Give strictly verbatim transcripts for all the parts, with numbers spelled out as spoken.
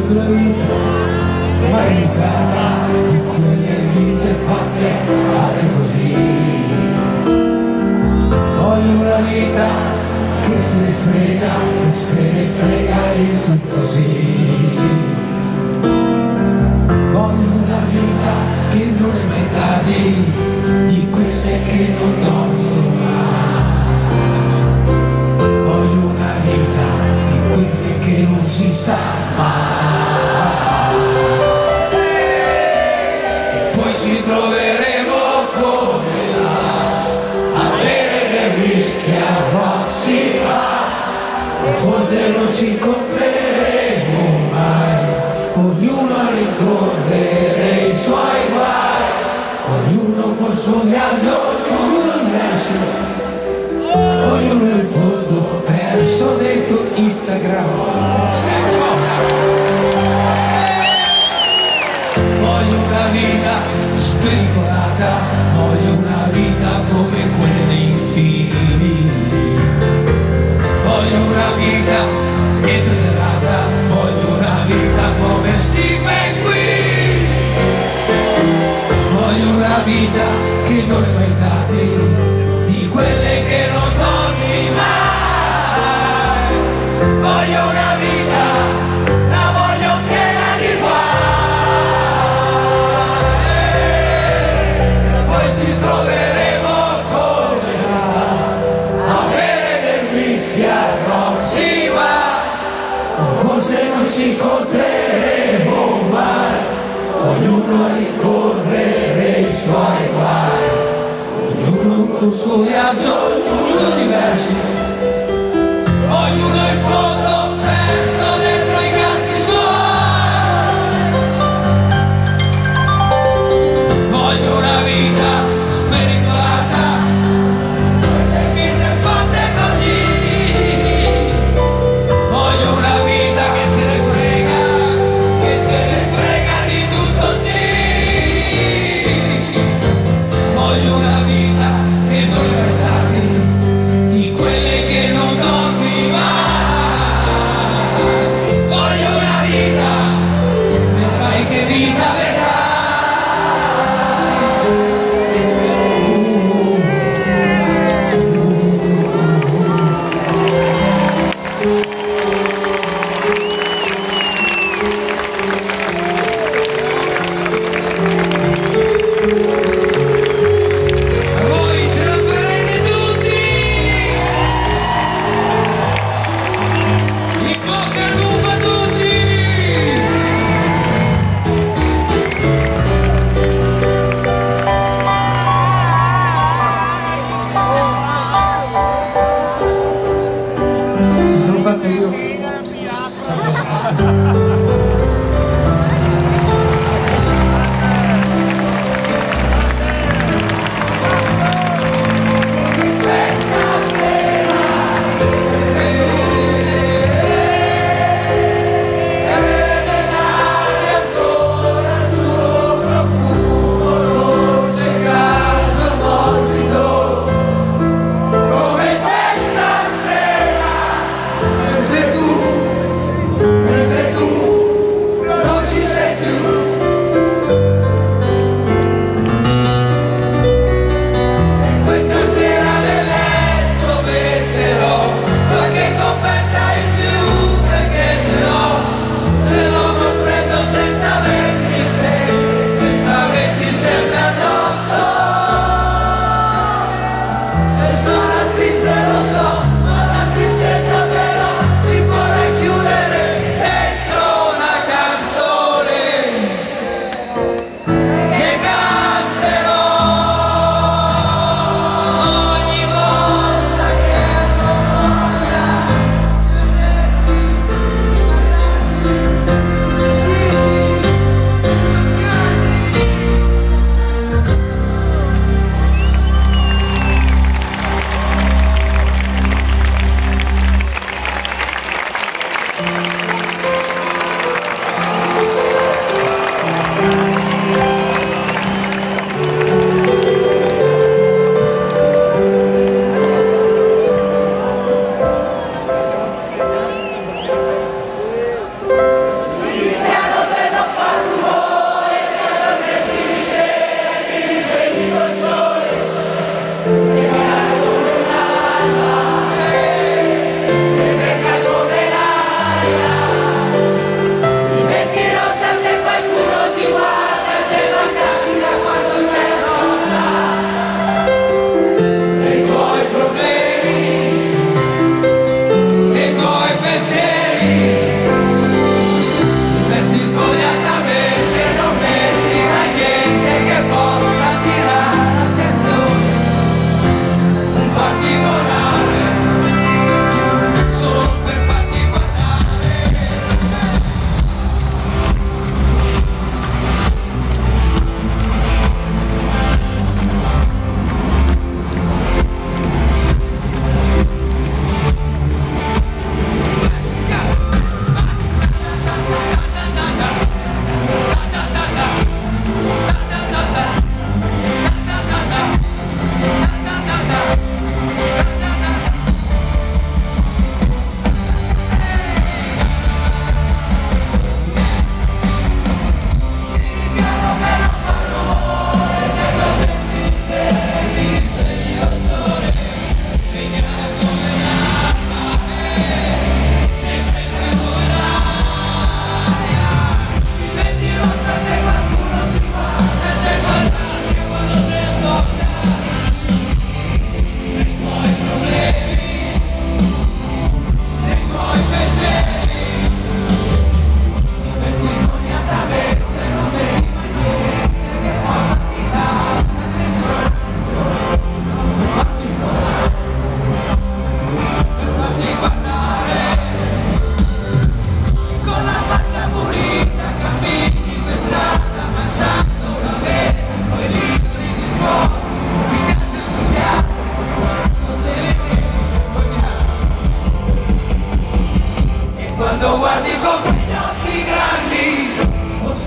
una vita maleducata di quelle vite fatte, fatte così. Voglio una vita che se ne frega e se ne frega di tutto sì. Voglio una vita che non è metà di, di quelle che non dormono mai. Voglio una vita di quelle che non si sa mai. E poi ci troveremo come là a bere del whisky a Roxy Bar. Forse non ci incontreremo mai, ognuno a ricorrere i suoi guai, ognuno col suo viaggio, ognuno diverso, ognuno nel fondo perso dentro Instagram. Voglio una vita spericolata, voglio una vita come quelle dei film. Voglio una vita esagerata, voglio una vita come Steve qui. Voglio una vita che non è mai tardi, di quelle che non dormi mai. Voglio una vita, la voglio piena di guai. E poi ci troveremo come là a bere del whisky a Roxy Bar. Forse non ci incontreremo mai, ognuno a ricorrere i suoi guai, ognuno col suo viaggio, ognuno diverso, ognuno in fondo perso dentro i cazzi suoi. Voglio una vita spericolata, le vite fatte così. Voglio una vita che se ne frega, che se ne frega di tutto sì. Voglio una vita che non è tardi, di quelle che non dormi mai. Voglio una vita, vedrai che vita vedrai. A voi ce la farete tutti! In bocca al lupo a tutti! Si sono fatte io. Mentre tu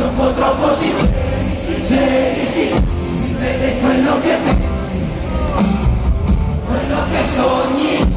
troppo troppo sinceri, sinceri, sì, si vede quello che pensi, quello che sogni.